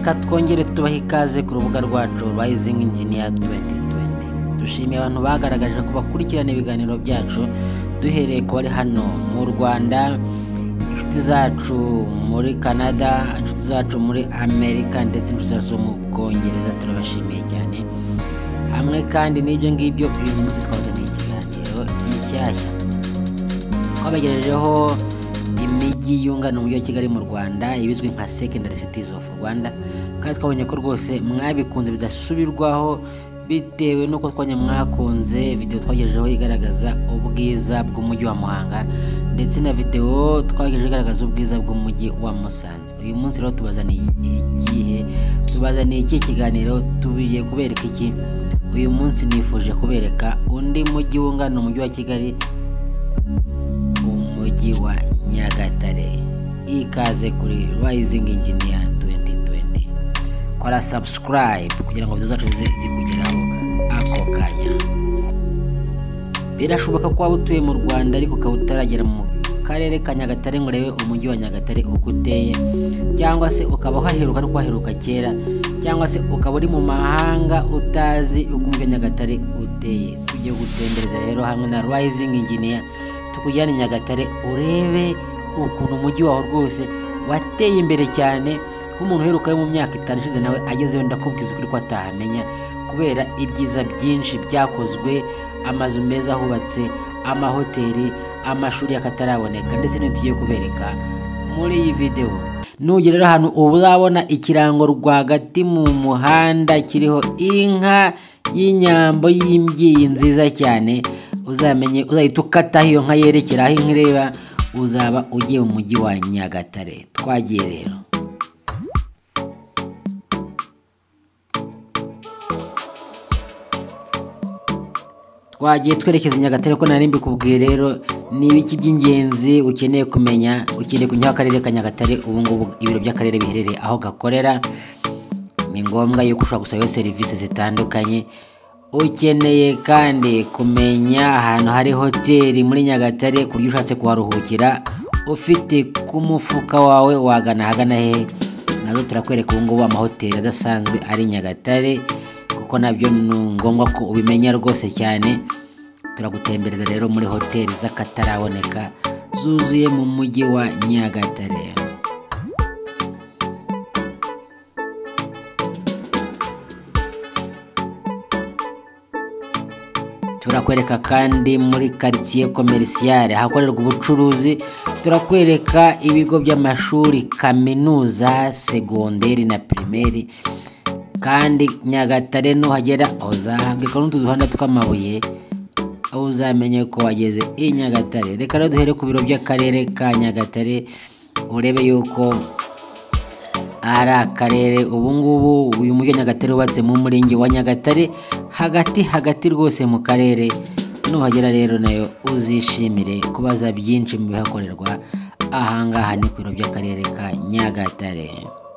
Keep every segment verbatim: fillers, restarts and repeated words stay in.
reka twongere tubaha ikaze ku rubuga rwacu Rising Engineer twenty twenty. Dushimiye abantu bagaragaje ko bakurikirana ibiganiro byacu duhereye ko ari hano mu Rwanda, inshuti zacu muri Canada, inshuti zacu muri Amerika ndetse inshuti zacu mu Bwongereza, turabashimiye cyane. Hamwe kandi n'ibyo ngibyo uyu munsi twazaniye ikiganiro gishyashya twabagejejeho imijyi yungana umujyi wa Kigali mu Rwanda ibizwi nka secondary cities of Rwanda, kandi twabonye ko rwose mwabikunze bidasubirwaho bitewe nuko twanya mwakunze video twagejejeho igaragaza ubwiza bw'umujyi wa Muhanga ndetse na video twagejeje igaragaza ubwiza bw'umujyi wa Musanze. Uyu munsi rero tubazaniye igihe tubazaniye iki kiganiro tubiye kubereka iki. Uyu munsi nifuje kubereka undi mujyi wungana umujyi wa Kigali, umujyi wa Nyagatare. Ikaze kuri Rising Engineer twenty twenty. Kora subscribe kugira ngo bizacu zikugeraho ako kanya. Birashoboka ko waba utuye mu Rwanda ariko ukaba utaragera mu karere ka Nyagatare ngo urebe umujyi wa Nyagatare uko uteye, cyangwa se ukaba uhaheruka no kwaheruka kera, cyangwa se ukaba uri mu mahanga utazi uko umujyi wa Nyagatare uteye. Tujye gutembereza rero hamwe na Rising Engineer tukujyana i Nyagatare urebe ukuntu umujyi waho rwose wateye imbere cyane. Umuntu uheruka yo mu myaka itanu ishize nawe agezeyo ndakubwiza ukuri ko atahamenya, kubera ibyiza byinshi byakozwe, amazu meza ahubatse, amahoteli, amashuri yakataraboneka ndetse n'ibindi tugiye kubereka muri iyi video. Nugera hano uzabona ikirango rwagati mu muhanda kiriho inka y'inyambo y'imbyiyi nziza cyane, uzamenye uzahita ukata iyo nka yerekera aho inkireba, uzaba ugiye mu mujyi wa Nyagatare. Twagiye rero. Twagiye twerekeza Nyagatare ko nari mbikubwiye rero ni ibiki by'ingenzi ukeneye kumenya. Ukeneye kunyura akarere ka Nyagatare, ubu ngubu ibiro by'akarere biherereye aho gakorera. Ni ngombwa yuko ushobora gusaba serivisi zitandukanye. Ukeneye kandi kumenya ahantu hari hoteli muri Nyagatare ku buryo ushatse kuharuhukira ufite ku mufuka wawe wagana hagana he. Nazo turakwereka ubu ngubu amahoteli adasanzwe ari Nyagatare, kuko nabyo ni ngombwa ko ubimenya rwose cyane. Turagutembereza rero muri hoteli z'akataraboneka zuzuye mu mujyi wa Nyagatare. Turakwereka kandi muri quartier commercial hakorerwa ubucuruzi. Turakwereka ibigo by'amashuri, kaminuza, segonderi na primaire. Kandi Nyagatare no hagera uzahabwe ko n'uduhanda tw'amabuye, uzamenye ko wageze i Nyagatare. Reka rero duhere ku biro by'akarere ka Nyagatare urebe yuko ari akarere. Ubu ngubu uyu mujyi wa Nyagatare ubatse mu murenge wa Nyagatare hagati hagati rwose mu karere. Nuhagera rero nayo uzishimire kubaza byinshi mu bihakorerwa. Ahangaha ni ku biro by'akarere ka Nyagatare.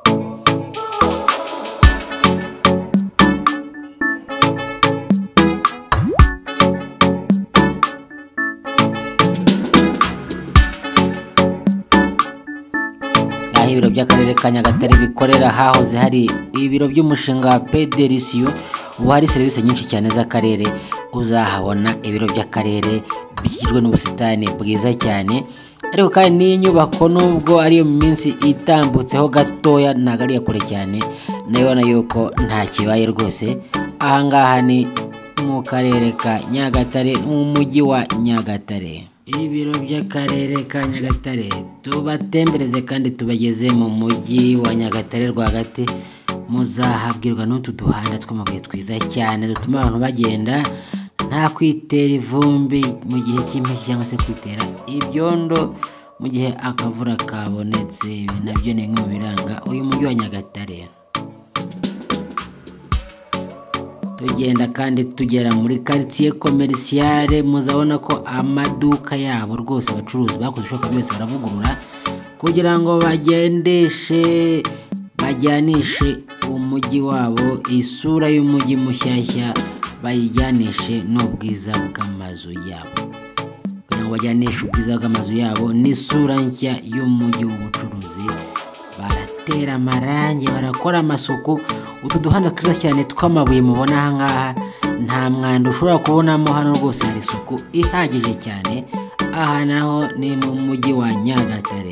Ibiro by'akarere ka Nyagatare bikorera hahoze hari ibiro by'umushinga wa Pederisiyo. Ubu hari serivisi nyinshi cyane z'akarere. Uzahabona ibiro by'akarere bikikijwe n'ubusitani bwiza cyane, ariko kandi n'inyubako nubwo ari mu minsi itambutseho gatoya ntago ari kure cyane, nabona yuko nta kibaye rwose. Ahangaha ni mu karere ka Nyagatare mu mujyi wa Nyagatare. Ibiro by'akarere ka Nyagatare tubatembereze kandi tubageze mu mujyi wa Nyagatare rwagati. Muzahabwirwa n'utu duhanda tw'amabuye twiza cyane dutuma abantu bagenda nta kwitera ivumbi mu gihe cy'impeshyi cyangwa se kwitera ibyondo mu gihe akavura kabonetse. Ibi nabyo ni bimwe mu biranga uyu mujyi wa Nyagatare. Tugenda kandi tugera muri quartier commercial. Muzabona ko amaduka yabo rwose abacuruzi bakoze ishoka byose baravugurura kugira ngo bagendeshe bajyanishe umujyi wabo, isura y'umujyi mushyashya bayijyanishe n'ubwiza bw'amazu yabo, kugira ngo bajyanishe ubwiza bw'amazu yabo n'isura nshya y'umujyi w'ubucuruzi. baratera amarangi, barakora amasuku. Utu duhanda twiza cyane tw'amabuye mubona aha ngaha nta mwanda ushobora kubonamo, hano rwose hari isuku ihagije cyane. Aha naho ni mu mujyi wa Nyagatare.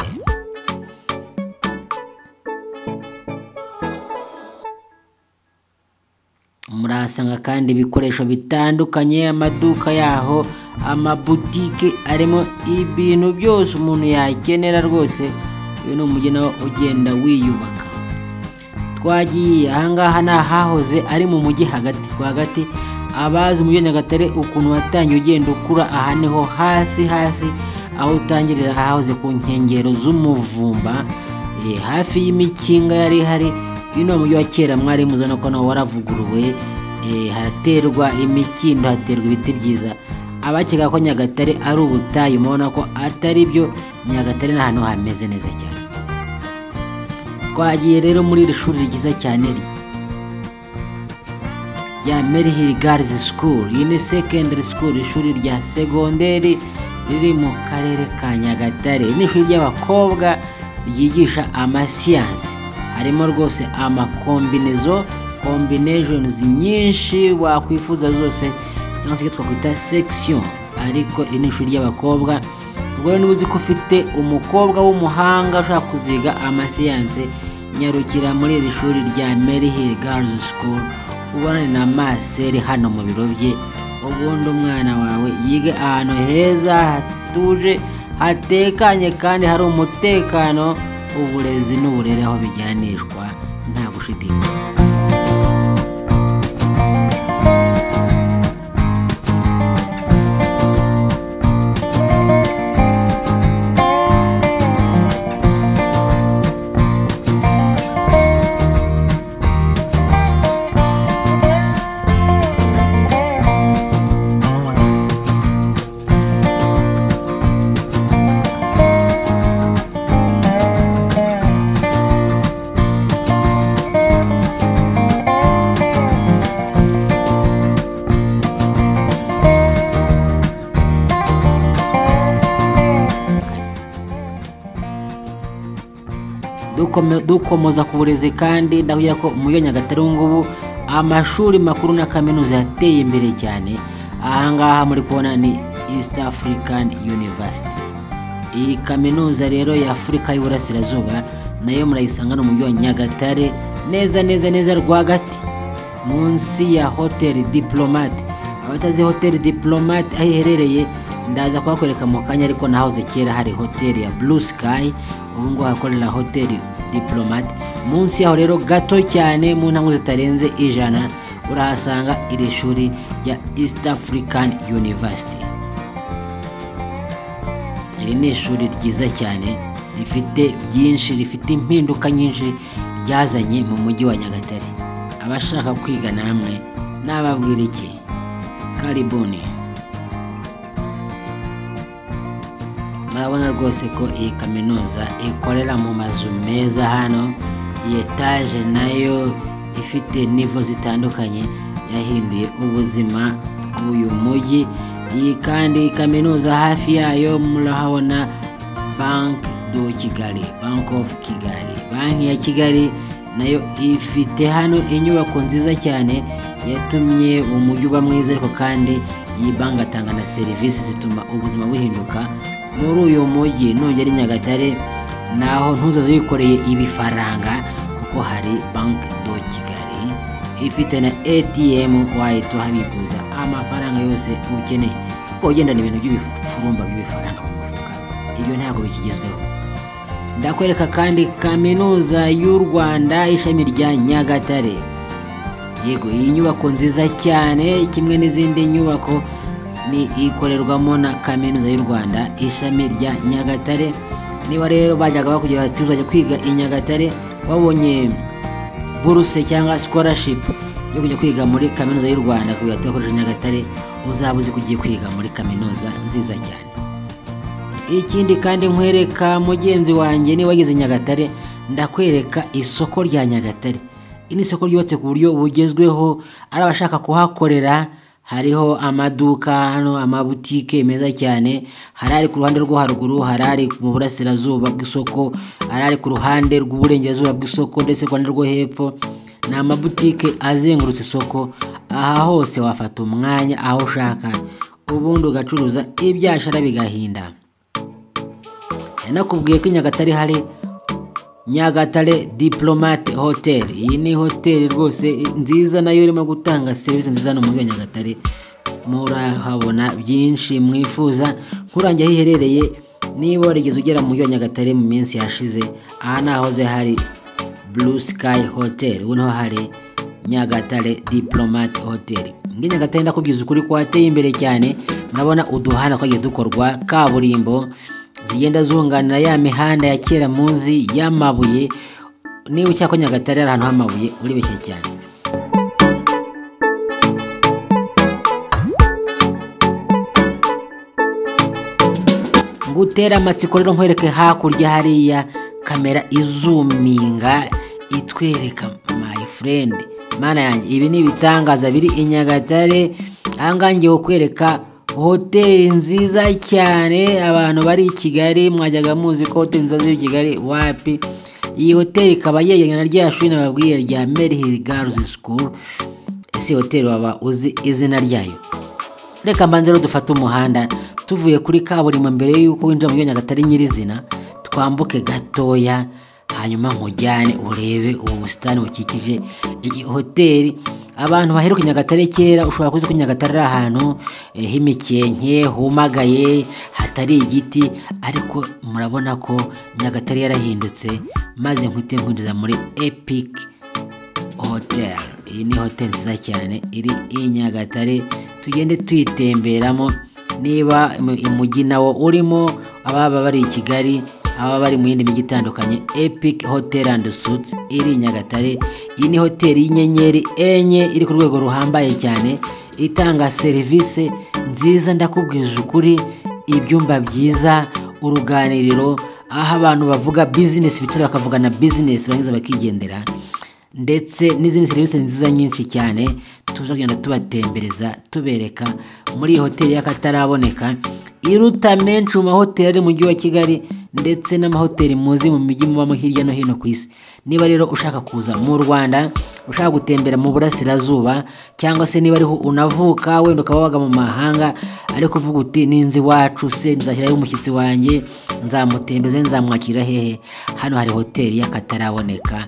Murahasanga kandi ibikoresho bitandukanye, amaduka yaho, amabutike arimo ibintu byose umuntu yakenera rwose. Uyu ni umujyi nawo ugenda wiyubaka. Twagiye ahangaha nahahoze ari mu mujyi hagati rwagati. Abazi umujyi wa Nyagatare ukuntu watangiye ugenda ukura, aha niho hasi hasi aho utangirira, hahoze ku nkengero z'umuvumba, e, hafi y'imikinga yari hari. Uyu ni umujyi wa kera mwari muzana ko nawo waravuguruwe, e, haterwa imikindo, haterwa ibiti byiza. Abakeka ko Nyagatare ari ubutayu mubona ko atari byo. Nyagatare ni ahantu hameze neza cyane. Twagiye rero muri iri shuri ryiza cyane ya Mary Hill Girls School. Iyi ni secondary school, ishuri rya segonderi riri mu karere ka Nyagatare. Ni ishuri ry'abakobwa ryigisha amasiyansi. Harimo rwose amakombinezo, combinations nyinshi wakwifuza zose, cyangwa se twakwita section. Ariko iri ni ishuri ry'abakobwa. Ubwo niba uzi ko ufite umukobwa w'umuhanga ushaka kuziga amasiyansi, nyarukira muri iri shuri rya Mary Hill Girls School, ubonane na maseri hano mu biro bye. Ubundi umwana wawe yige ahantu heza, hatuje, hatekanye kandi hari umutekano. Uburezi n'uburere aho bijyanishwa nta gushidikanya. Dukomoza ku burezi kandi ndahugira ko umujyi wa Nyagatare ngubu amashuri makuru na kaminuza yateye imbere cyane. Ahangaha muri kubona ni East African University. Iyi kaminuza rero ya Afurika y'Uburasirazuba nayo murayisanga no mu mujyi wa Nyagatare, neza neza neza rwagati munsi ya Hotel Diplomat. Abatazi Hotel Diplomat aho iherereye ndaza kuhakoreka mu kanya, ariko nahoze kera hari hotel ya Blue Sky, ubu ngo hakorera Hotel Diplomat. Munsi yaho rero gato cyane mu ntango zitarenze ijana urahasanga iri shuri ya East African University. Iri ni ishuri ryiza cyane, rifite byinshi, rifite impinduka nyinshi ryazanye mu mujyi wa Nyagatare. Abashaka kwiga namwe nababwira iki? Karibuni. Murabona rwose ko iyi kaminuza ikorera mu mazu meza hano. Iyi etage nayo ifite nivo zitandukanye, yahinduye ubuzima bw'uyu mujyi. Iyi kandi kaminuza hafi yayo murahabona Bank do Kigali, Bank of Kigali. Banki ya Kigali nayo ifite hano inyubako nziza cyane yatumye umujyi uba mwiza, ariko kandi iyi banki atanga na serivisi zituma ubuzima buhinduka muri uyu mujyi. Nongera Nyagatare naho ntuzaze wikoreye ibifaranga, kuko hari Bank do Kigali ifite na A T M wahita habikuza amafaranga yose ukeneye. Ko ugendana ibintu by'ibifurumba by'ibifaranga mu mufuka, ibyo ntabwo bikigezweho. Ndakwereka kandi kaminuza y'u Rwanda ishami rya Nyagatare. Yego, iyi nyubako nziza cyane kimwe n'izindi nyubako ni ikorerwamo na kaminuza y'u Rwanda ishami rya Nyagatare. Niba rero bajyaga bakugira ati uzajya kwiga i Nyagatare, babonye buruse cyangwa scholarship yo kujya kwiga muri kaminuza y'u Rwanda kugira ati bakoresha Nyagatare, uzabuze kugiye kwiga muri kaminuza nziza cyane. Ikindi kandi nkwereka mugenzi wanjye, ni wageze Nyagatare, ndakwereka isoko rya Nyagatare. Ini isoko ryubatse ku buryo bugezweho, ari abashaka kuhakorera hariho amaduka hano, amabutike meza cyane, harari ku ruhande rwo haruguru, harari mu burasirazuba bw'isoko, harari ku ruhande rw'uburengerazuba bw'isoko, ndetse ku ruhande rwo hepfo. Ni amabutike azengurutse isoko. Aha hose wafata umwanya aho ushaka, ubundi ugacuruza ibyashara bigahinda. Nakubwiye ko Nyagatare hari Nyagatare Diplomate Hotel. Iyi ni hotel rwose nziza, nayo irimo gutanga service nziza no muri Nyagatare. Murahabona byinshi mwifuza. Nkurangiye hiherereye, niba warigeze ugera mu mujyi wa Nyagatare mu minsi yashize, aha nahoze hari Blue Sky Hotel, ubu naho hari Nyagatare Diplomate Hotel. Ngi Nyagatare ndakubwiza ukuri ko hateye imbere cyane. Murabona uduhana twagiye dukorwa kaburimbo zigenda zunganira ya mihanda ya kera muzi y'amabuye. Niba ucyako Nyagatare ari ahantu h'amabuye uribeshye cyane. Ngutera amatsiko rero nkwereke hakurya hariya kamera izuminga itwereka my friend. Mana yanjye, ibi ni bitangaza biri i Nyagatare. Angangiye ukwereka hoteli nziza cyane. Abantu bari i Kigali mwajyaga muzi ko hoteli nziza z'i Kigali, wapi? Iyi hoteli ikaba yegeranye na rya shuri nababwiye rya Mary Hill Girls School. Ese hoteli waba uzi izina ryayo? Reka mbanze rero dufate umuhanda tuvuye kuri kaburimbo mbere yuko winjira mu Nyagatare nyirizina, twambuke gatoya, hanyuma nkujyane urebe ubu busitani bukikije iyi hoteli. Abantu baheruka Nyagatare kera ushobora kuzi ko Nyagatare ari ahantu h'imikenke, humagaye, hatari igiti, ariko murabona ko Nyagatare yarahindutse, maze nkwite nkwinjiza muri Epic Hotel. Iyi ni hotel nziza cyane iri i Nyagatare, tugende tuyitemberamo. Niba umujyi nawo urimo, ababa bari i Kigali, aba bari mu yindi mijyi itandukanye, Epic Hotel and Suites iri Nyagatare. Iyi ni hoteli y'inyenyeri enye iri ku rwego ruhambaye cyane, itanga serivisi nziza. Ndakubwije ukuri, ibyumba byiza, uruganiriro, aho abantu bavuga business bicara bakavuga na business bangiza bakigendera, ndetse n'izindi serivisi nziza nyinshi cyane. Tuza kugenda tubatembereza tubereka muri hoteli y'akataraboneka, iruta menshi mu mahoteli ari mu mujyi wa Kigali ndetse n'amahoteli muzi mu mijyi mubamo hirya no hino ku isi. Niba rero ushaka kuza mu Rwanda, ushaka gutembera mu burasirazuba, cyangwa se niba ariho unavuka wenda ukaba waga mu mahanga, ariko uvuga uti ninzi wacu se nzashyiraho umushyitsi wanjye, nzamutembeze, nzamwakira hehe? Hano hari hoteli y'akataraboneka,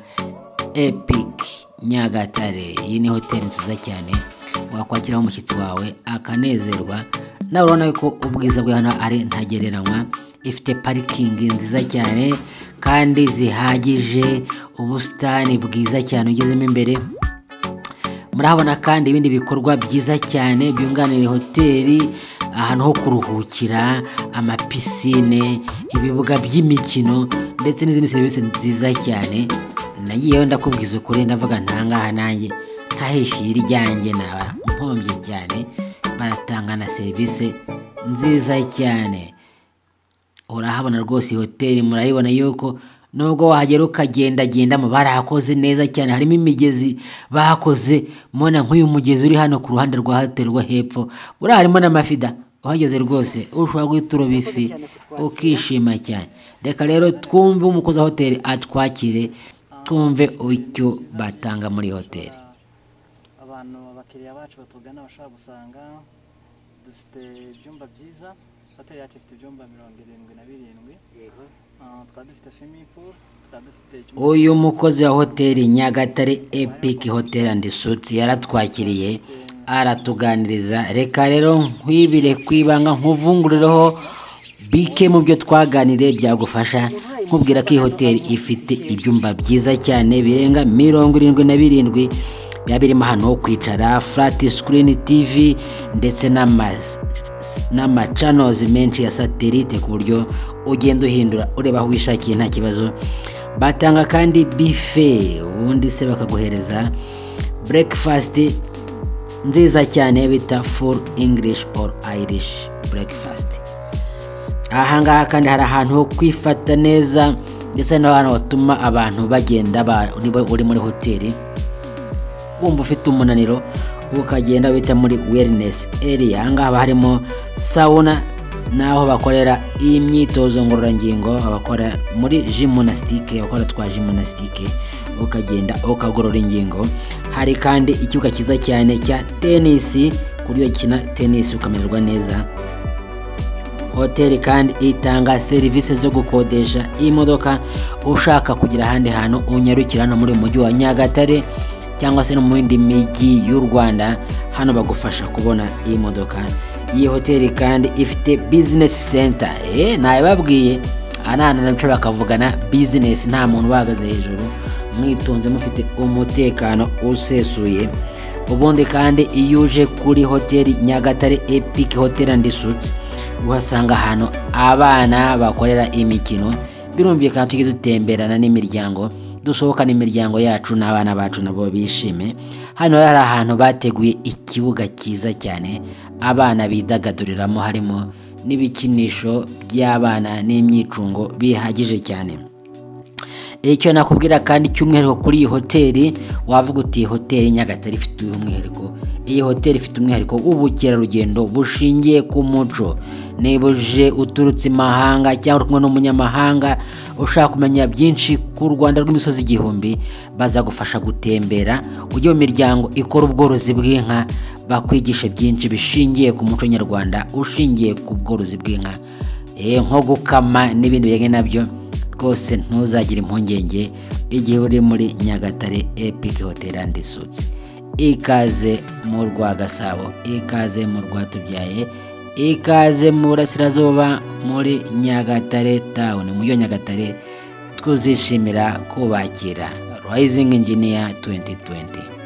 Epic Nyagatare. Iyi ni hoteli nziza cyane wakwakiraho umushyitsi wawe akanezerwa. Nawe urabona ko ubwiza bwa hano ari ntagereranywa. Ifite parikingi nziza cyane kandi zihagije, ubusitani bwiza cyane ugezemo imbere. Murahabona kandi ibindi bikorwa byiza cyane byunganira hoteli, ahantu ho kuruhukira, amapisine, ibibuga by'imikino, ndetse n'izindi serivisi nziza cyane. Nagiyeyo ndakubwiza ukuri, ndavuga ntangaha nanjye ntahishiye iryanjye, naba mpombye cyane. Baratanga na serivisi nziza cyane. Urahabona rwose hoteli, murayibona yuko nubwo wahagera ukagenda genda mu barahakoze neza cyane. Harimo imigezi bakoze, mubona nk'uyu mugezi uri hano ku ruhande rwa hoteli rwo hepfo, buri harimo n'amafida. Uhageze rwose ushobora guhita uroba ifi ukishima cyane. Reka rero twumve umukozi wa hoteli atwakire, twumve icyo batanga muri hoteli. Abantu abakiriya bacu batugana bashaka gusanga dufite ibyumba byiza. Hoteli yacu ifite ibyumba mirongo irindwi na birindwi. Yego. Twaba dufite swimming pool, twaba dufite. Uyu mukozi wa hoteli Nyagatare Epic Hotel and Suites yaratwakiriye, aratuganiriza. Reka rero nkwibire kwibanga nkuvungurireho bike mu byo twaganiriye byagufasha. Nkubwira ko iyi hoteli ifite ibyumba byiza cyane birenga mirongo irindwi na birindwi, biba birimo ahantu ho kwicara, flat screen T V, ndetse n'ama channels menshi ya satellite ku buryo ugenda uhindura ureba aho wishakiye nta kibazo. Batanga kandi buffet, ubundi se bakaguhereza breakfast nziza cyane bita full English or Irish breakfast. Ahangaha kandi hari ahantu ho kwifata neza, ndetse n'ahantu hatuma abantu bagenda niba uri muri hoteli wumva ufite umunaniro ukagenda bita muri wellness area. Ahangaha harimo sauna naho bakorera imyitozo ngororangingo, abakora muri gymnastique, abakora twa gymnastique ukagenda ukagorora ingingo. Hari kandi ikibuga kiza cyane cya tennis, kuri yo kina tennis ukamererwa neza. Hotel kandi itanga service zo gukodesha imodoka ushaka kugira ahandi hantu unyarukira no muri mujyi wa Nyagatare cyangwa se no mu yindi mijyi y'u Rwanda, hano bagufasha kubona iyi modoka. Iyi hotel kandi ifite business center, eh nayibabwiye anana naco bakavugana business, nta muntu bahagaze hejuru, mwitonze mufite umutekano usesuye. Ubundi kandi iyo uje kuri hotel Nyagatare Epic Hotel and Suites uhasanga hano abana bakorera imikino. Birumvikana tugize utemberana n'imiryango, dusohokana imiryango yacu n'abana bacu nabo bishime. Hano hari ahantu bateguye ikibuga cyiza cyane abana bidagaduriramo, harimo n'ibikinisho by'abana n'imyicungo bihagije cyane. Icyo nakubwira kandi cy'umwihariko kuri iyi hoteli, wavuga uti hoteli Nyagatare ifite umwihariko. Iyi hoteli ifite umwihariko w'ubukerarugendo bushingiye ku muco. Nebuje uturutse mahanga cyangwa kumwe n'umunyamahanga ushaka kumenya byinshi ku Rwanda rw'imisozi igihumbi, baza gufasha gutembera. Ujye mu miryango ikora ubworozi bw'inka, bakwigisha byinshi bishingiye ku muco nyarwanda ushingiye ku bworozi bw'inka, eh nko gukama n'ibindi bijyanye nabyo. Rwose ntuzagira impungenge igihe uri muri Nyagatare Epic Hotel and Suites. Ikaze mu Rwagasabo, ikaze mu Rwatubyaye, ikaze mu Burasirazuba muri Nyagatare Town. Mu yo Nyagatare twuzishimira kubakira. Rising Engineer twenty twenty.